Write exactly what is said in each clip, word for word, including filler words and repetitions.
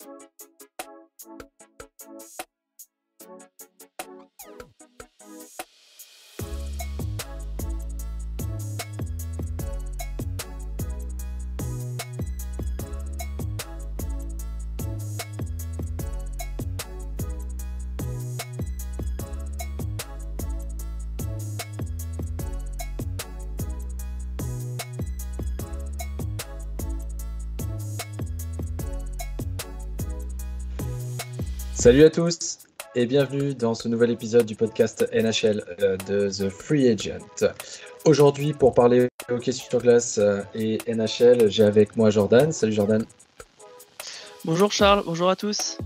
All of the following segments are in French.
Salut à tous et bienvenue dans ce nouvel épisode du podcast N H L euh, de The Free Agent. Aujourd'hui, pour parler hockey sur glace euh, et N H L, j'ai avec moi Jordan. Salut Jordan. Bonjour Charles, bonjour à tous.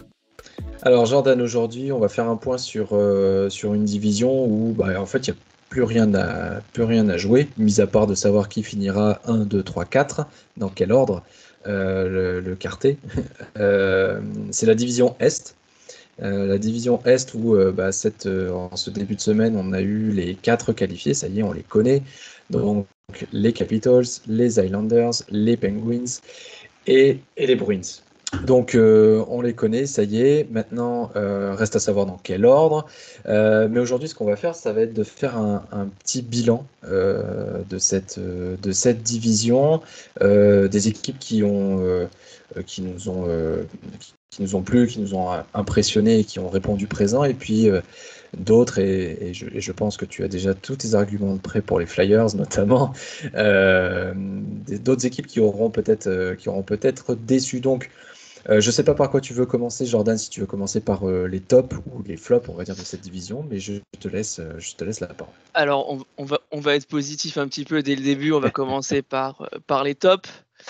Alors Jordan, aujourd'hui, on va faire un point sur, euh, sur une division où bah, en fait, il n'y a plus rien, à, plus rien à jouer, mis à part de savoir qui finira un, deux, trois, quatre, dans quel ordre, euh, le, le quartet. euh, c'est la division Est. Euh, la division Est où euh, bah, cette, euh, en ce début de semaine on a eu les quatre qualifiés, ça y est on les connaît, donc les Capitals, les Islanders, les Penguins et, et les Bruins. Donc euh, on les connaît, ça y est, maintenant euh, reste à savoir dans quel ordre, euh, mais aujourd'hui ce qu'on va faire ça va être de faire un, un petit bilan euh, de, cette, euh, de cette division, euh, des équipes qui, ont, euh, qui nous ont... Euh, qui, qui nous ont plu, qui nous ont impressionnés et qui ont répondu présent, et puis euh, d'autres, et, et, je, et je pense que tu as déjà tous tes arguments prêts pour les Flyers notamment, euh, d'autres équipes qui auront peut-être euh, qui auront peut-être déçu. Donc euh, je ne sais pas par quoi tu veux commencer, Jordan, si tu veux commencer par euh, les tops ou les flops, on va dire, de cette division, mais je te laisse, je te laisse la parole. Alors on, on, va, on va être positif un petit peu dès le début, on va commencer par, par les tops.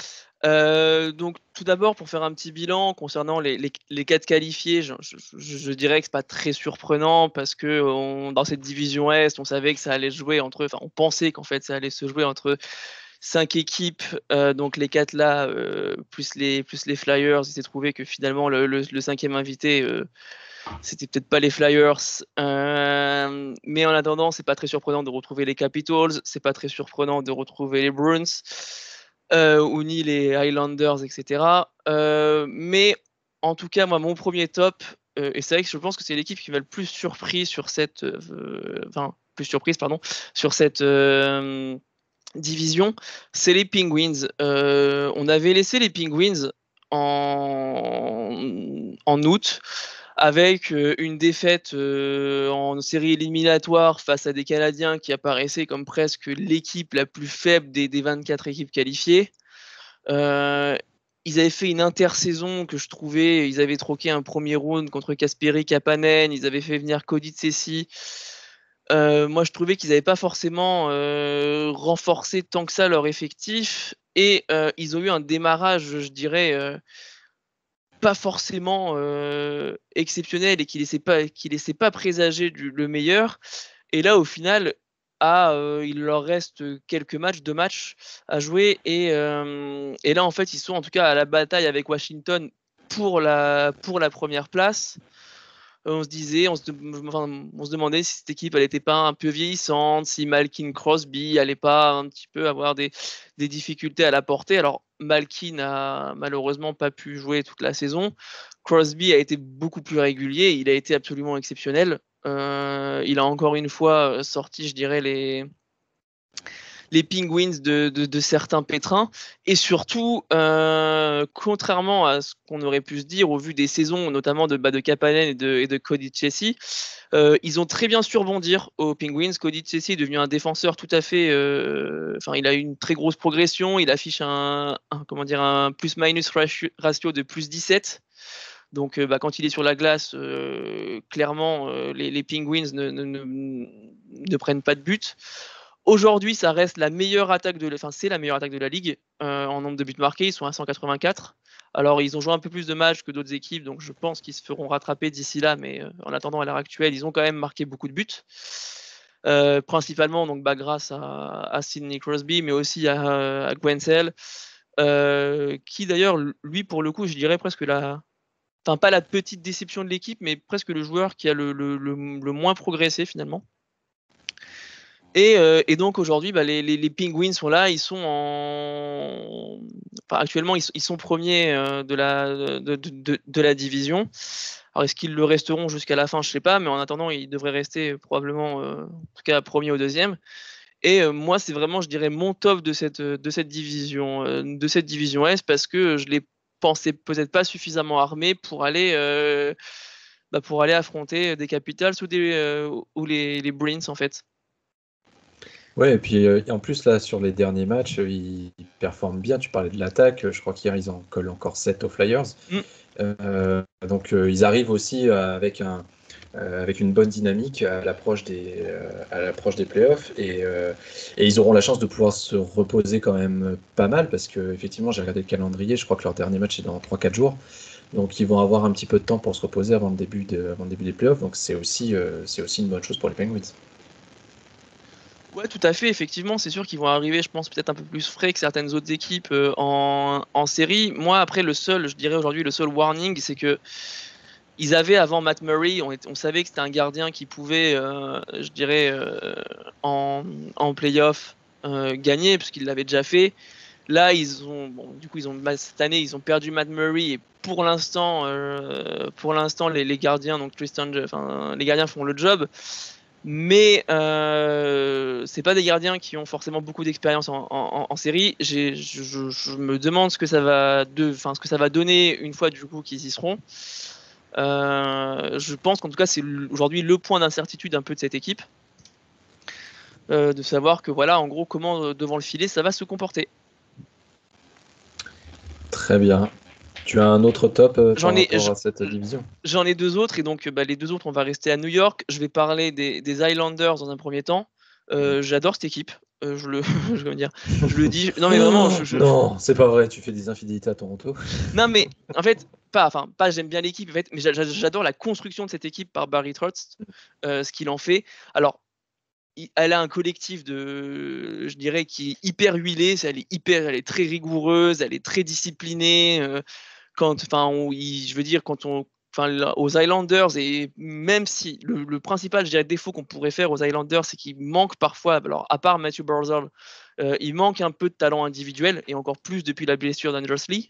Euh, donc tout d'abord, pour faire un petit bilan concernant les, les, les quatre qualifiés, je, je, je dirais que c'est pas très surprenant parce que on, dans cette division Est, on savait que ça allait se jouer entre, enfin on pensait qu'en fait ça allait se jouer entre cinq équipes, euh, donc les quatre là, euh, plus les plus les Flyers. Il s'est trouvé que finalement le, le, le cinquième invité, euh, c'était peut-être pas les Flyers, euh, mais en attendant, c'est pas très surprenant de retrouver les Capitals, c'est pas très surprenant de retrouver les Bruins. Euh, ou ni les Highlanders, et cetera. Euh, mais en tout cas, moi, mon premier top, euh, et c'est vrai que je pense que c'est l'équipe qui m'a le plus surpris sur cette, euh, enfin, plus surprise, pardon, sur cette euh, division, c'est les Penguins. Euh, on avait laissé les Penguins en, en août, avec euh, une défaite euh, en série éliminatoire face à des Canadiens qui apparaissaient comme presque l'équipe la plus faible des, des vingt-quatre équipes qualifiées. Euh, ils avaient fait une intersaison que je trouvais, ils avaient troqué un premier round contre Kasperi Kapanen, ils avaient fait venir Cody Ceci. Euh, moi, je trouvais qu'ils n'avaient pas forcément euh, renforcé tant que ça leur effectif, et euh, ils ont eu un démarrage, je dirais, euh, pas forcément euh, exceptionnel et qui laissait pas qui laissait pas présager du, le meilleur. Et là, au final, ah, euh, il leur reste quelques matchs, deux matchs à jouer, et, euh, et là en fait ils sont en tout cas à la bataille avec Washington pour la pour la première place. Euh, on se disait, on se, enfin, on se demandait si cette équipe elle était pas un peu vieillissante, si Malkin Crosby allait pas un petit peu avoir des, des difficultés à la porter. Alors Malkin a malheureusement pas pu jouer toute la saison. Crosby a été beaucoup plus régulier, il a été absolument exceptionnel. Euh, il a encore une fois sorti, je dirais, les, les Penguins de, de, de certains pétrins. Et surtout, euh, contrairement à ce qu'on aurait pu se dire au vu des saisons, notamment de, bah, de Kapanen et de, et de Cody Ceci, euh, ils ont très bien su rebondir aux Penguins. Cody Ceci est devenu un défenseur tout à fait... Euh, enfin, il a eu une très grosse progression. Il affiche un, un comment dire, un plus-minus ratio de plus dix-sept. Donc, euh, bah, quand il est sur la glace, euh, clairement, euh, les, les Penguins ne, ne, ne, ne prennent pas de but. Aujourd'hui, ça reste la meilleure attaque de, enfin, c'est la meilleure attaque de la ligue euh, en nombre de buts marqués. Ils sont à cent quatre-vingt-quatre. Alors, ils ont joué un peu plus de matchs que d'autres équipes, donc je pense qu'ils se feront rattraper d'ici là. Mais euh, en attendant, à l'heure actuelle, ils ont quand même marqué beaucoup de buts. Euh, principalement donc, bah, grâce à, à Sidney Crosby, mais aussi à, à Guentzel, euh, qui d'ailleurs, lui, pour le coup, je dirais presque la, enfin pas la petite déception de l'équipe, mais presque le joueur qui a le, le, le, le moins progressé finalement. Et, euh, et donc aujourd'hui, bah, les, les, les Penguins sont là, ils sont en, enfin, actuellement ils, ils sont premiers euh, de la de, de, de, de la division. Alors est-ce qu'ils le resteront jusqu'à la fin, je sais pas, mais en attendant, ils devraient rester probablement, euh, en tout cas premier ou deuxième. Et euh, moi, c'est vraiment, je dirais, mon top de cette de cette division euh, de cette division S, parce que je les pensais peut-être pas suffisamment armés pour aller euh, bah, pour aller affronter des Capitals ou des euh, ou les les Bruins en fait. Ouais, et puis euh, en plus, là, sur les derniers matchs, euh, ils, ils performent bien. Tu parlais de l'attaque. Je crois qu'hier, ils en collent encore sept aux Flyers. Mm. Euh, donc, euh, ils arrivent aussi euh, avec, un, euh, avec une bonne dynamique à l'approche des, euh, à l'approche des playoffs. Et, euh, et ils auront la chance de pouvoir se reposer quand même pas mal parce que, effectivement, j'ai regardé le calendrier. Je crois que leur dernier match est dans trois quatre jours. Donc, ils vont avoir un petit peu de temps pour se reposer avant le début, de, avant le début des playoffs. Donc, c'est aussi, euh, c'est aussi une bonne chose pour les Penguins. Ouais, tout à fait. Effectivement, c'est sûr qu'ils vont arriver, je pense, peut-être un peu plus frais que certaines autres équipes euh, en, en série. Moi, après, le seul, je dirais aujourd'hui, le seul warning, c'est que ils avaient avant Matt Murray, on, est- on savait que c'était un gardien qui pouvait, euh, je dirais, euh, en, en playoff euh, gagner, puisqu'il l'avait déjà fait. Là, ils ont, bon, du coup, ils ont cette année, ils ont perdu Matt Murray, et pour l'instant, euh, pour l'instant, les, les gardiens, donc Tristan, enfin, les gardiens font le job. Mais euh, c'est pas des gardiens qui ont forcément beaucoup d'expérience en, en, en série. J'ai, je, je, je me demande ce que ça va, de, enfin, ce que ça va donner une fois du coup qu'ils y seront. Euh, je pense qu'en tout cas c'est aujourd'hui le point d'incertitude un peu de cette équipe, euh, de savoir que voilà, en gros, comment euh, devant le filet ça va se comporter. Très bien. Tu as un autre top euh, par J'en ai, rapport à cette division? j'en ai deux autres, et donc bah, les deux autres, on va rester à New York. Je vais parler des, des Islanders dans un premier temps. Euh, j'adore cette équipe. Euh, je le, je veux dire, je le dis. Non mais vraiment, je, Oh, je, je- non, c'est pas vrai, tu fais des infidélités à Toronto. non mais en fait, pas, enfin pas. J'aime bien l'équipe, en fait, mais j'a- j'a- j'adore la construction de cette équipe par Barry Trotz, euh, ce qu'il en fait. Alors, il- elle a un collectif de, je dirais, qui est hyper huilé. Elle est hyper, elle est très rigoureuse, elle est très disciplinée. euh, quand, enfin, on- il- je veux dire, quand on, enfin, là, aux Islanders, et même si le, le principal, je dirais, défaut qu'on pourrait faire aux Islanders, c'est qu'il manque parfois, alors à part Matthew Barzal, euh, il manque un peu de talent individuel, et encore plus depuis la blessure d'Andros Lee.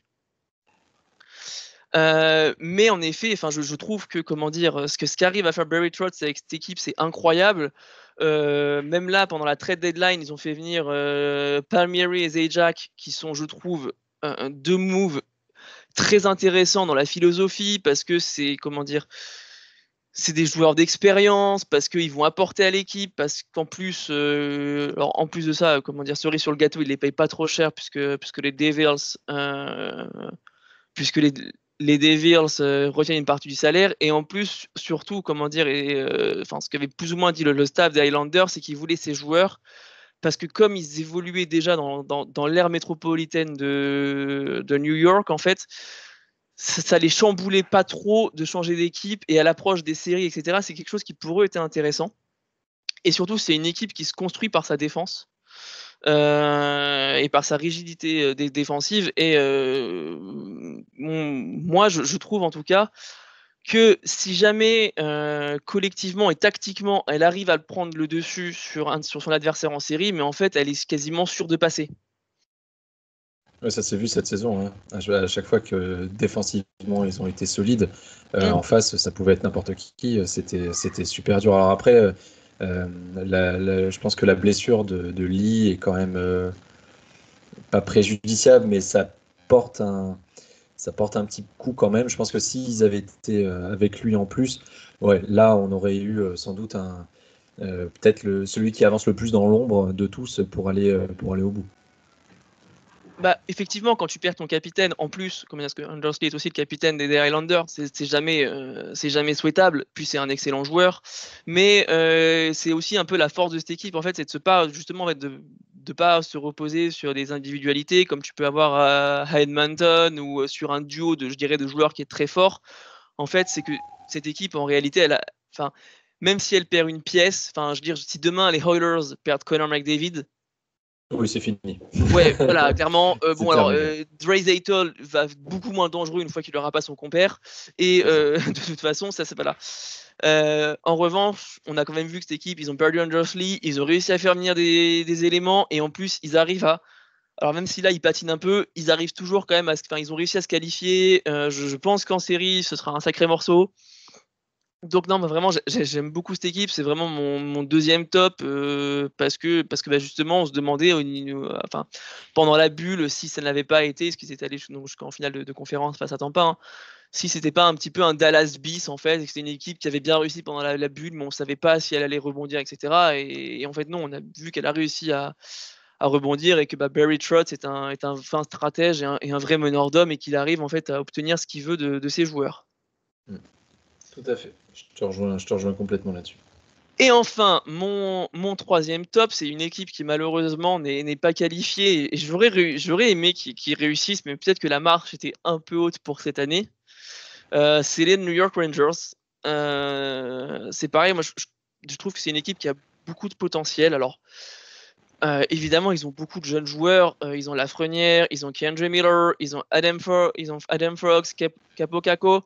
Euh, mais en effet, enfin, je, je trouve que, comment dire, ce que ce qu'arrive à faire Barry Trotz avec cette équipe, c'est incroyable. Euh, même là, pendant la trade deadline, ils ont fait venir euh, Palmieri et Zajac, qui sont, je trouve, un- deux moves très intéressants dans la philosophie, parce que c'est, comment dire, c'est des joueurs d'expérience, parce qu'ils vont apporter à l'équipe, parce qu'en plus, euh, alors en plus de ça, comment dire, cerise sur le gâteau, ils les payent pas trop cher, puisque, puisque les Devils, euh, puisque les, les Devils euh, retiennent une partie du salaire, et en plus, surtout, comment dire, et, euh, enfin, ce qu'avait plus ou moins dit le, le staff des Highlanders, c'est qu'ils voulaient ces joueurs, parce que comme ils évoluaient déjà dans, dans, dans l'ère métropolitaine de, de New York, en fait, ça, ça les chamboulait pas trop de changer d'équipe, et à l'approche des séries, et cetera, c'est quelque chose qui pour eux était intéressant. Et surtout, c'est une équipe qui se construit par sa défense. Euh, et par sa rigidité euh, défensive. Et euh, mon, moi, je, je, trouve en tout cas que si jamais euh, collectivement et tactiquement, elle arrive à prendre le dessus sur, un, sur son adversaire en série, mais en fait, elle est quasiment sûre de passer. Ouais, ça s'est vu cette saison, hein. À à chaque fois que défensivement ils ont été solides, euh, Mm. en face ça pouvait être n'importe qui, euh, c'était c'était super dur. Alors après, euh, euh, la- la- je pense que la blessure de, de Lee est quand même euh, pas préjudiciable, mais ça porte un, ça porte un petit coup quand même. Je pense que s'ils avaient été euh, avec lui en plus, ouais, là on aurait eu euh, sans doute un, euh, peut-être le, celui qui avance le plus dans l'ombre de tous pour aller, euh, pour aller au bout. Bah, effectivement, quand tu perds ton capitaine, en plus, comme est-ce que Andersley est aussi le capitaine des Highlanders, c'est, c'est jamais, euh, c'est jamais souhaitable. Puis c'est un excellent joueur, mais euh, c'est aussi un peu la force de cette équipe, en fait, c'est de se pas justement, en fait, de de pas se reposer sur des individualités comme tu peux avoir à, à Edmonton, ou sur un duo de, je dirais, de joueurs qui est très fort. En fait, c'est que cette équipe, en réalité, elle a, enfin, même si elle perd une pièce, enfin, je veux dire, si demain les Oilers perdent Connor McDavid, Oui, c'est fini. Ouais, voilà, clairement. Euh, bon, alors, terminé. euh, Dre Zaytol va beaucoup moins dangereux une fois qu'il n'aura pas son compère. Et euh, de toute façon, ça, c'est pas là. Euh, en revanche, on a quand même vu que cette équipe, ils ont perdu Andrew Lee, ils ont réussi à faire venir des, des éléments, et en plus, ils arrivent à. Alors, même si là, ils patinent un peu, ils arrivent toujours quand même à. Enfin, ils ont réussi à se qualifier. Euh, je, je pense qu'en série, ce sera un sacré morceau. Donc non, mais vraiment, j'ai- j'aime beaucoup cette équipe. C'est vraiment mon, mon deuxième top euh, parce que, parce que bah, justement, on se demandait au niveau- enfin, pendant la bulle si ça n'avait pas été, ce qu'ils étaient allés donc, jusqu'en finale de, de conférence face à Tampa, hein, si c'était pas un petit peu un Dallas bis en fait, et que c'était une équipe qui avait bien réussi pendant la, la bulle, mais on savait pas si elle allait rebondir, et cetera. Et, et en fait, non, on a vu qu'elle a réussi à, à rebondir et que bah, Barry Trotz est un, est un fin stratège et un, et un vrai meneur d'hommes et qu'il arrive en fait à obtenir ce qu'il veut de, de ses joueurs. Mm. Tout à fait. Je te rejoins, je te rejoins complètement là-dessus. Et enfin, mon, mon troisième top, c'est une équipe qui malheureusement n'est n'est pas qualifiée. Et j'aurais réu- j'aurais aimé qu'ils qu'ils réussissent, mais peut-être que la marche était un peu haute pour cette année. Euh, c'est les New York Rangers. Euh, c'est pareil, moi je, je- je trouve que c'est une équipe qui a beaucoup de potentiel. Alors, euh, évidemment, ils ont beaucoup de jeunes joueurs. Euh, ils ont Lafrenière, ils ont Keandre Miller, ils ont Adam, Fro- ils ont Adam Frogs, Cap- Capo Caco.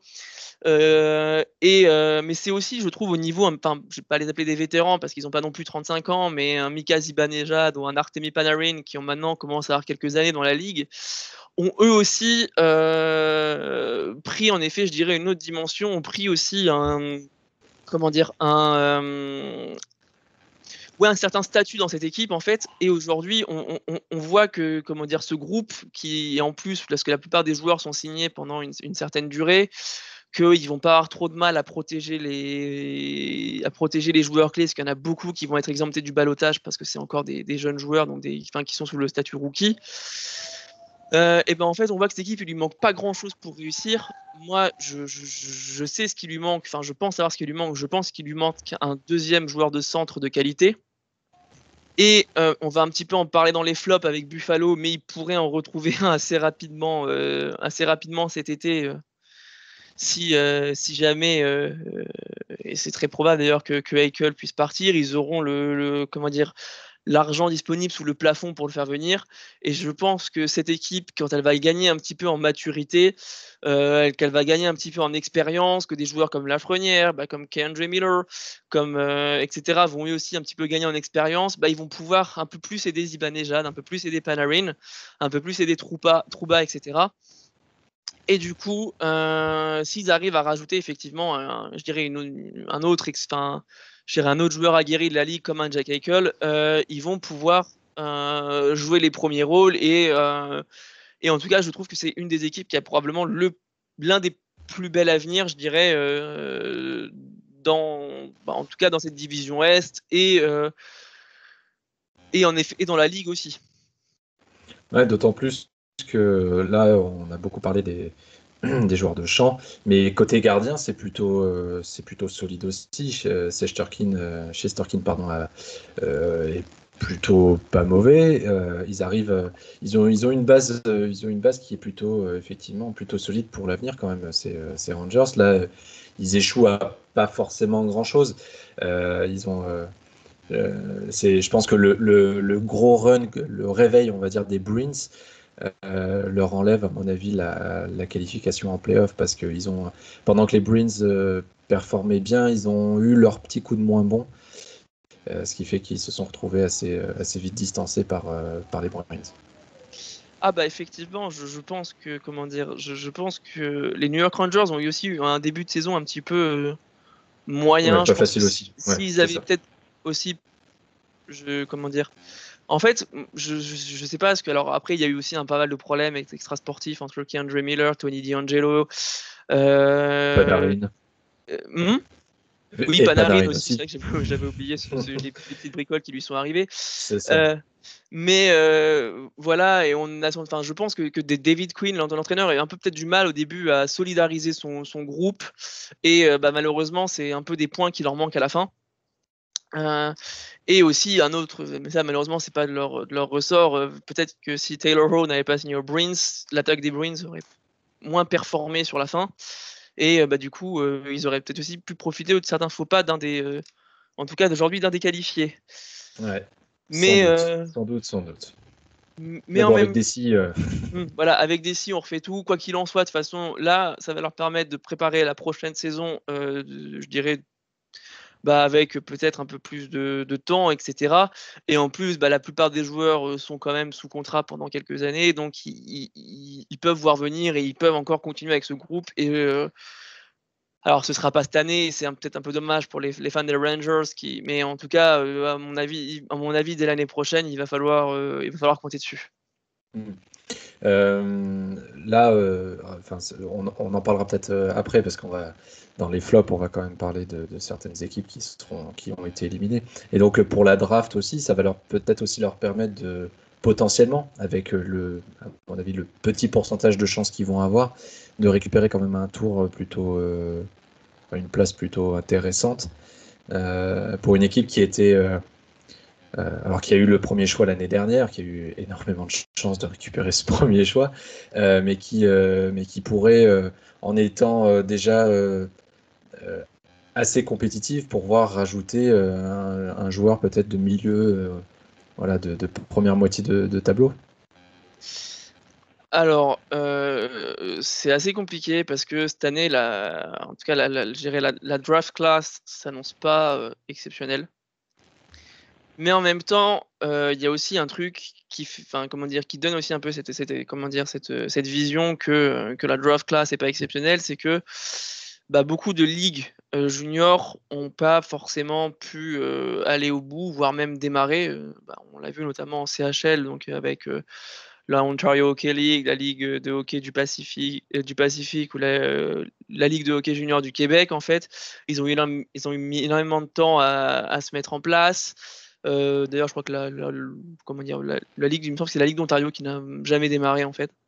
Euh, et, euh, mais c'est aussi, je trouve, au niveau, enfin, je vais pas les appeler des vétérans parce qu'ils n'ont pas non plus trente-cinq ans, mais un Mika Zibanejad ou un Artemi Panarin qui ont maintenant commencé à avoir quelques années dans la ligue, ont eux aussi euh, pris, en effet, je dirais, une autre dimension, ont pris aussi un, comment dire, un, euh, ouais, un certain statut dans cette équipe en fait. Et aujourd'hui, on, on, on voit que, comment dire, ce groupe qui, en plus, parce que la plupart des joueurs sont signés pendant une, une certaine durée, qu'ils vont pas avoir trop de mal à protéger les, à protéger les joueurs clés, parce qu'il y en a beaucoup qui vont être exemptés du balotage parce que c'est encore des, des jeunes joueurs, donc des, enfin, qui sont sous le statut rookie. Euh, et ben en fait, on voit que cette équipe, il lui manque pas grand chose pour réussir. Moi, je, je, je sais ce qui lui manque, enfin, je pense savoir ce qui lui manque. Je pense qu'il lui manque un deuxième joueur de centre de qualité. Et euh, on va un petit peu en parler dans les flops avec Buffalo, mais il pourrait en retrouver un assez rapidement, euh, assez rapidement cet été. Euh, si, euh, si jamais, euh, et c'est très probable d'ailleurs que, que Eichel puisse partir, ils auront le, le comment dire, l'argent disponible sous le plafond pour le faire venir. Et je pense que cette équipe, quand elle va gagner un petit peu en maturité, euh, qu'elle va gagner un petit peu en expérience, que des joueurs comme Lafrenière, bah, comme Keandre Miller, comme, euh, et cetera, vont eux aussi un petit peu gagner en expérience, bah, ils vont pouvoir un peu plus aider Zibanejad, un peu plus aider Panarin, un peu plus aider Trouba, Trouba et cetera. Et du coup, euh, s'ils arrivent à rajouter effectivement, un, je dirais une, un autre, enfin, je dirais un autre joueur aguerri de la ligue comme un Jack Eichel, euh, ils vont pouvoir euh, jouer les premiers rôles et, euh, et en tout cas, je trouve que c'est une des équipes qui a probablement le l'un des plus bels avenirs, je dirais, euh, dans, bah, en tout cas dans cette division Est et euh, et en effet et dans la ligue aussi. Ouais, d'autant plus que là, on a beaucoup parlé des, des joueurs de champ, mais côté gardien, c'est plutôt, euh, c'est plutôt solide aussi. Chez- Shesterkin, euh, Shesterkin, pardon, euh, euh, est plutôt pas mauvais. Euh, ils arrivent, euh, ils ont, ils ont une base, euh, ils ont une base qui est plutôt, euh, effectivement, plutôt solide pour l'avenir quand même. Ces, euh, ces Rangers là, euh, ils échouent à pas forcément grand-chose. Euh, ils ont euh, euh, c'est, je pense que le, le- le gros run, le réveil, on va dire, des Bruins euh, leur enlève, à mon avis, la, la qualification en playoff parce que ils ont, pendant que les Bruins euh, performaient bien, ils ont eu leur petit coup de moins bon, euh, ce qui fait qu'ils se sont retrouvés assez, euh, assez vite distancés par, euh, par les Bruins. Ah bah effectivement, je, je pense que comment dire, je, je pense que les New York Rangers ont eu aussi eu un début de saison un petit peu euh, Ouais, moyen. Je pas pense que facile si- aussi. Ouais, s'ils c'est avaient ça. peut-être aussi, je, comment dire, en fait, je, je, je sais pas, parce que alors après, il y a eu aussi un pas mal de problèmes extra sportifs entre Keandre Miller, Tony DeAngelo. Euh, Panarin. euh, hmm oui, Et Panarin Panarin aussi, c'est aussi. vrai que j'avais j'avais oublié ce- ce- les, les petites bricoles qui lui sont arrivées. C'est ça. Euh, mais euh, voilà, et on a, enfin, je pense que, que des- David Quinn, l'en- l'entraîneur, a eu un peu peut-être du mal au début à solidariser son, son groupe, et euh, bah, malheureusement, c'est un peu des points qui leur manquent à la fin. Euh, et aussi un autre, mais ça malheureusement c'est pas de leur, de leur ressort. euh, Peut-être que si Taylor Hall n'avait pas signé aux Bruins, l'attaque des Bruins aurait moins performé sur la fin, et euh, bah, du coup euh, ils auraient peut-être aussi pu profiter de certains faux pas d'un des, euh, en tout cas d'aujourd'hui d'un des qualifiés. Ouais. Sans Mais, doute, euh, sans doute, sans doute. mais Mais en bon, avec même des si, euh, Mmh, voilà, avec des si, on refait tout. Quoi qu'il en soit, de toute façon, là, ça va leur permettre de préparer la prochaine saison, heu, de je dirais, bah, avec peut-être un peu plus de de temps et cetera et en plus, bah, la plupart des joueurs, heu, sont quand même sous contrat pendant quelques années donc ils ils ils peuvent voir venir et ils peuvent encore continuer avec ce groupe et heu, alors ce sera pas cette année, c'est un peut-être un peu dommage pour les les fans des Rangers qui mais en tout cas, heu, à mon avis à mon avis, dès l'année prochaine, il va falloir, heu, il va falloir compter dessus. mmh. Euh, là, euh, enfin, c'est- on, on en parlera peut-être euh, après parce qu'on va dans les flops, on va quand même parler de, de certaines équipes qui seront, qui ont été éliminées. Et donc euh, pour la draft aussi, ça va leur peut-être aussi leur permettre de potentiellement, avec euh, le, à mon avis, le petit pourcentage de chances qu'ils vont avoir, de récupérer quand même un tour euh, plutôt, euh, une place plutôt intéressante euh, pour une équipe qui était euh, euh, alors qu'il y a eu le premier choix l'année dernière, qui a eu énormément de chance de récupérer ce premier choix, euh, mais, qui, euh, mais qui pourrait, euh, en étant euh, déjà euh, euh, assez compétitif, pouvoir rajouter euh, un, un joueur peut-être de milieu, euh, voilà, de, de première moitié de, de tableau. Alors, heu, c'est assez compliqué parce que cette année, la en tout cas la la je dirais la la draft class s'annonce pas, heu, exceptionnelle. Mais en même temps, heu, il y a aussi un truc qui f enfin, comment dire? Qui donne aussi un peu cette cette, comment dire? Cette, heu, cette vision que, heu, que la draft class est pas exceptionnelle. C'est que, bah, beaucoup de ligues, heu, juniors ont pas forcément pu, heu, aller au bout, voire même démarrer, heu, bah, on l'a vu notamment en C H L donc avec, heu, la Ontario Hockey League, la Ligue, de hockey du Pacifique heu, du Pacifique ou la, heu, la Ligue de hockey junior du Québec, en fait. Ils ont eu énorm ils ont eu mis énormément de temps à à se mettre en place. Heu, d'ailleurs, je crois que la la l comment dire? La la ligue, il me semble que c'est la Ligue d'Ontario qui n'a jamais démarré, en fait.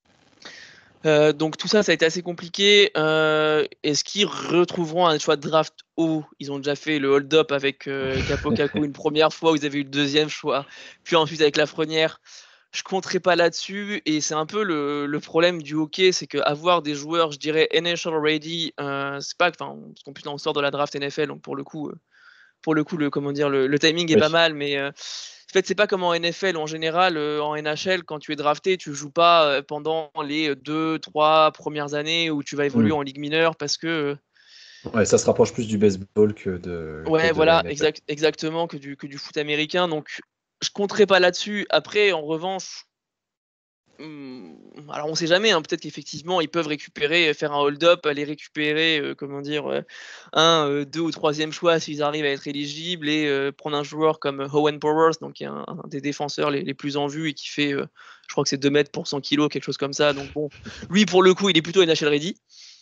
Heu, donc tout ça, ça a été assez compliqué. Heu, est-ce qu'ils retrouveront un choix de draft haut? Ils ont déjà fait le hold-up avec, heu, Kaapo Kakko une première fois où ils avaient eu le deuxième choix, puis ensuite avec Lafrenière. Je compterai pas là-dessus et c'est un peu le le problème du hockey, c'est qu'avoir des joueurs, je dirais N H L ready, heu, c'est pas enfin, parce qu'en plus là on sort de la draft N F L donc pour le coup, heu, pour le coup le comment dire? Le le timing est pas Oui. mal mais, heu, en fait c'est pas comme en N F L où en général, heu, en N H L quand tu es drafté, tu joues pas, heu, pendant les deux trois premières années où tu vas évoluer Mm. en ligue mineure parce que, heu Ouais, ça se rapproche plus du baseball que de, que ouais de la voilà, N F L. exact exactement que du que du foot américain donc je compterai pas là-dessus. Après en revanche. Mmh, alors on sait jamais, hein, peut-être qu'effectivement ils peuvent récupérer, heu, faire un hold-up, aller récupérer, heu, comment dire? Heu, un, heu, deux ou troisième choix s'ils arrivent à être éligibles et heu, prendre un joueur comme, heu, Owen Powers, donc qui est un un des défenseurs les les plus en vue et qui fait, heu, je crois que c'est deux mètres pour cent kilos, quelque chose comme ça, donc bon, lui pour le coup il est plutôt N H L ready,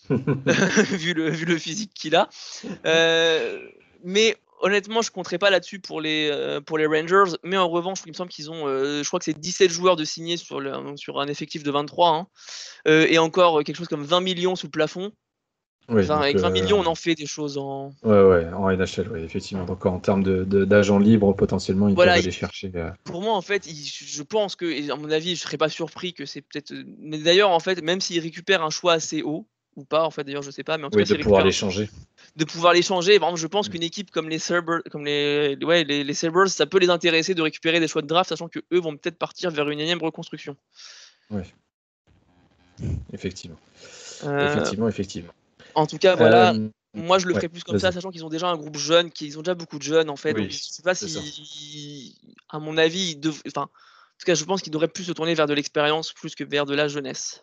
vu le vu le physique qu'il a. Heu, mais honnêtement, je compterais pas là-dessus pour les, heu, pour les Rangers. Mais en revanche, il me semble qu'ils ont, heu, je crois que c'est dix-sept joueurs de signés sur le sur un effectif de vingt-trois, hein, heu, et encore, heu, quelque chose comme vingt millions sous le plafond. Oui, Enfin, donc avec vingt euh, millions, on en fait des choses en ouais, ouais, en N H L, ouais, effectivement. Donc en termes de, de- d'agents libres, potentiellement, ils peuvent voilà, aller i chercher. euh, pour moi, en fait, ils je pense que et à mon avis, je serais pas surpris que c'est peut-être, heu mais d'ailleurs, en fait, même s'ils récupèrent un choix assez haut ou pas, en fait, d'ailleurs, je sais pas, mais en tout oui, cas, de s'ils pouvoir récupèrent les un changer. de pouvoir les changer. Par exemple, je pense Mm. qu'une équipe comme les Sabres, comme les, ouais, les, les Sabres, ça peut les intéresser de récupérer des choix de draft, sachant que eux vont peut-être partir vers une énième reconstruction. Ouais, effectivement. Euh, Effectivement, effectivement. en tout cas, voilà. Euh, Moi, je le ouais, ferai plus comme ça, vas-y. sachant qu'ils ont déjà un groupe jeune, qu'ils ont déjà beaucoup de jeunes en fait. Donc, je Oui, sais pas c'est ça. si, à mon avis, ils dev- enfin, en tout cas, je pense qu'ils devraient plus se tourner vers de l'expérience plus que vers de la jeunesse.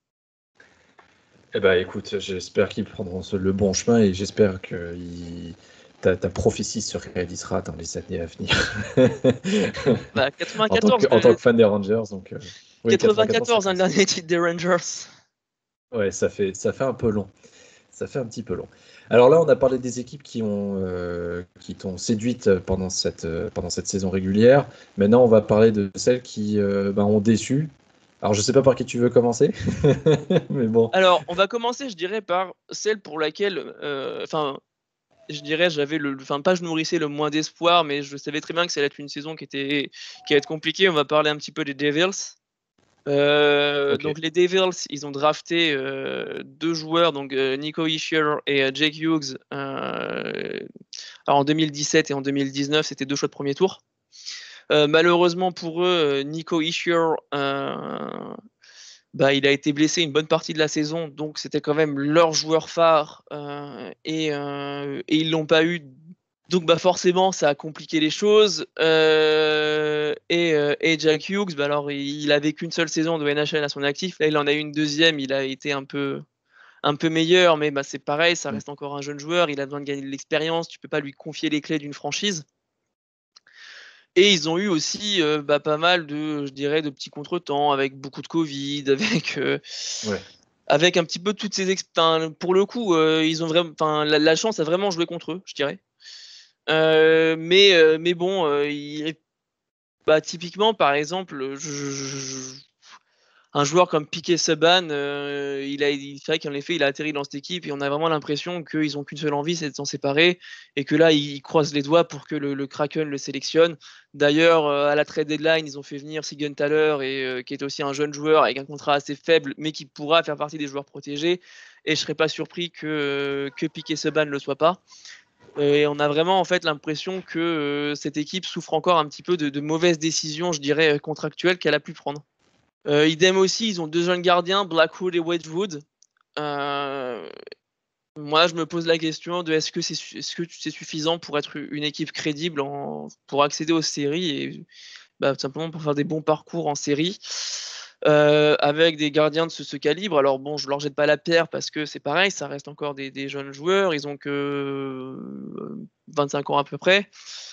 Eh ben, écoute, j'espère qu'ils prendront ce- le bon chemin et j'espère que ils- ta, ta prophétie se réalisera dans les années à venir. Bah, En tant que, quatre-vingt-quatorze, en tant le, que fan des Rangers, donc euh, oui, quatre-vingt-quatorze, ça quatre-vingt-quatorze, hein, le commence. dernier titre des Rangers. Ouais, ça fait, ça fait un peu long. Ça fait un petit peu long. Alors là, on a parlé des équipes qui ont, euh, qui t'ont séduite pendant cette, euh, pendant cette saison régulière. Maintenant, on va parler de celles qui euh, ben, ont déçu. Alors, je sais pas par qui tu veux commencer, mais bon. Alors, on va commencer, je dirais, par celle pour laquelle, euh, enfin, je dirais, j'avais le, enfin, pas je nourrissais le moins d'espoir, mais je savais très bien que ça allait être une saison qui était, qui allait être compliquée. On va parler un petit peu des Devils. Euh, Ok. donc les Devils, ils ont drafté euh, deux joueurs, donc euh, Nico Hischier et euh, Jake Hughes. Euh, alors en deux mille dix-sept et en deux mille dix-neuf, c'était deux choix de premier tour. Euh, malheureusement pour eux, Nico Hischier, euh, bah, il a été blessé une bonne partie de la saison, donc c'était quand même leur joueur phare euh, et, euh, et ils l'ont pas eu. Donc bah forcément ça a compliqué les choses. Euh, et, euh, et Jack Hughes, bah alors il, il avait qu'une seule saison de N H L à son actif. Là il en a eu une deuxième, il a été un peu un peu meilleur, mais bah, c'est pareil, ça Mm. reste encore un jeune joueur, il a besoin de gagner de l'expérience, tu peux pas lui confier les clés d'une franchise. Et ils ont eu aussi euh, bah, pas mal de, je dirais, de petits contretemps avec beaucoup de Covid, avec, euh, Ouais. avec un petit peu toutes ces exp... enfin, pour le coup, euh, ils ont vraiment, enfin, la, la chance a vraiment joué contre eux, je dirais. Euh, mais, euh, mais bon, euh, il... bah, typiquement, par exemple, je, je- un joueur comme Piqué Subban, euh, il a, il, c'est vrai qu'en effet, il a atterri dans cette équipe et on a vraiment l'impression qu'ils ont qu'une seule envie, c'est de s'en séparer et que là, ils croisent les doigts pour que le, le Kraken le sélectionne. D'ailleurs, euh, à la trade deadline, ils ont fait venir Siegenthaler et euh, qui est aussi un jeune joueur avec un contrat assez faible, mais qui pourra faire partie des joueurs protégés. Et je serais pas surpris que euh, que Piqué Subban ne le soit pas. Et on a vraiment en fait l'impression que euh, cette équipe souffre encore un petit peu de, de mauvaises décisions, je dirais, contractuelles qu'elle a pu prendre. Euh, idem aussi, ils ont deux jeunes gardiens, Blackwood et Wedgwood. Euh, moi, je me pose la question de est-ce que c'est est-ce que c'est suffisant pour être une équipe crédible en, pour accéder aux séries et bah, tout simplement pour faire des bons parcours en série euh, avec des gardiens de ce, ce, calibre. Alors bon, je leur jette pas la pierre parce que c'est pareil, ça reste encore des, des jeunes joueurs, ils ont que vingt-cinq ans à peu près.